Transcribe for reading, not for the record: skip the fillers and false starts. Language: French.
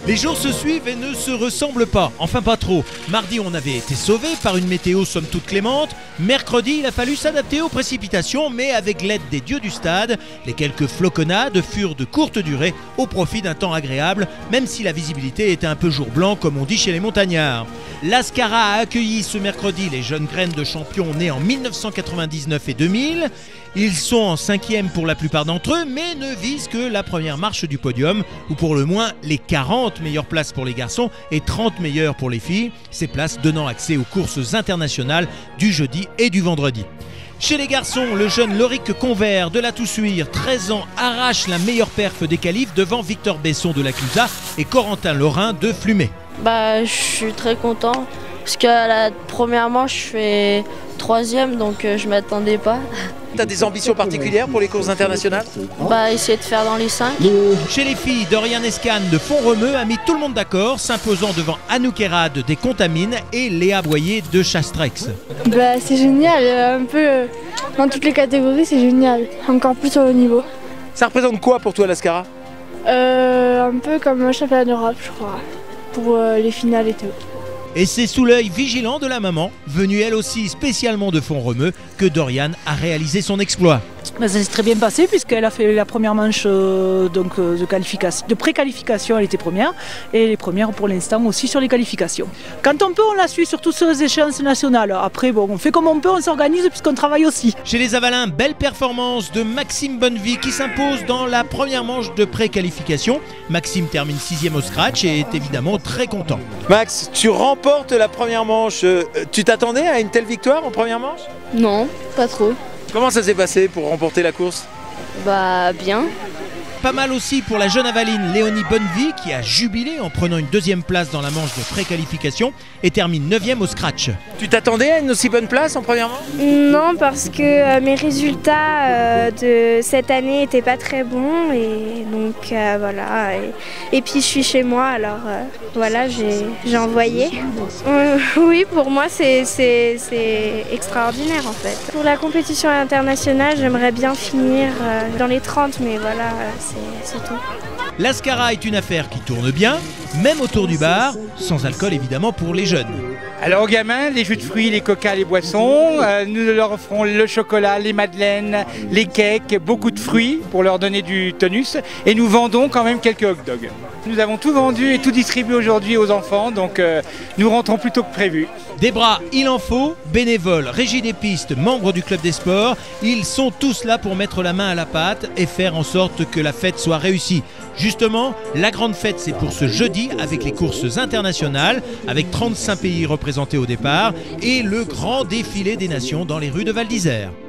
Les jours se suivent et ne se ressemblent pas, enfin pas trop. Mardi, on avait été sauvé par une météo somme toute clémente. Mercredi, il a fallu s'adapter aux précipitations, mais avec l'aide des dieux du stade, les quelques floconnades furent de courte durée au profit d'un temps agréable, même si la visibilité était un peu jour blanc, comme on dit chez les montagnards. L'Ascara a accueilli ce mercredi les jeunes graines de champions nés en 1999 et 2000. Ils sont en 5e pour la plupart d'entre eux, mais ne visent que la première marche du podium, ou pour le moins les 40 meilleures places pour les garçons et 30 meilleures pour les filles, ces places donnant accès aux courses internationales du jeudi et du vendredi. Chez les garçons, le jeune Loric Convert de la Toussuire, 13 ans, arrache la meilleure perf des qualifs devant Victor Besson de la Clusaz et Corentin Lorrain de Flumet. Je suis très content parce qu'à la première manche, je fais 3e, donc je m'attendais pas. Tu as des ambitions particulières pour les courses internationales? Essayer de faire dans les 5. Chez les filles, Dorian Escanne de Font-Romeu a mis tout le monde d'accord, s'imposant devant Anouk Erad des Contamines et Léa Boyer de Chastrex. C'est génial, un peu dans toutes les catégories, c'est génial, encore plus au haut niveau. Ça représente quoi pour toi l'Ascara? Un peu comme un championnat d'Europe, je crois, pour les finales et tout. Et c'est sous l'œil vigilant de la maman, venue elle aussi spécialement de Font-Romeu, que Dorian a réalisé son exploit. Ça s'est très bien passé puisqu'elle a fait la première manche de pré-qualification, elle était première, et les premières pour l'instant aussi sur les qualifications. Quand on peut, on la suit sur toutes ces échéances nationales. Après, on fait comme on peut, on s'organise puisqu'on travaille aussi. Chez les Avalins, belle performance de Maxime Bonnevie qui s'impose dans la première manche de pré-qualification. Maxime termine 6e au scratch et est évidemment très content. Max, tu remportes la première manche. Tu t'attendais à une telle victoire en première manche? Non, pas trop. Comment ça s'est passé pour remporter la course? Bien. Pas mal aussi pour la jeune avaline Léonie Bonnevie qui a jubilé en prenant une 2e place dans la manche de pré-qualification et termine 9e au scratch. Tu t'attendais à une aussi bonne place en première manche? Non, parce que mes résultats de cette année n'étaient pas très bons et donc voilà. Et puis je suis chez moi, alors voilà, j'ai envoyé. Oui, pour moi c'est extraordinaire en fait. Pour la compétition internationale, j'aimerais bien finir dans les 30, mais voilà. C'est tout. L'Ascara est une affaire qui tourne bien, même autour du bar, sans alcool évidemment pour les jeunes. Alors aux gamins, les jus de fruits, les coca, les boissons, nous leur offrons le chocolat, les madeleines, les cakes, beaucoup de fruits pour leur donner du tonus et nous vendons quand même quelques hot dogs. Nous avons tout vendu et tout distribué aujourd'hui aux enfants, donc nous rentrons plus tôt que prévu. Des bras, il en faut, bénévoles, régie des pistes, membres du club des sports, ils sont tous là pour mettre la main à la pâte et faire en sorte que la fête soit réussie. Justement, la grande fête c'est pour ce jeudi avec les courses internationales, avec 35 pays représentés au départ et le grand défilé des nations dans les rues de Val d'Isère.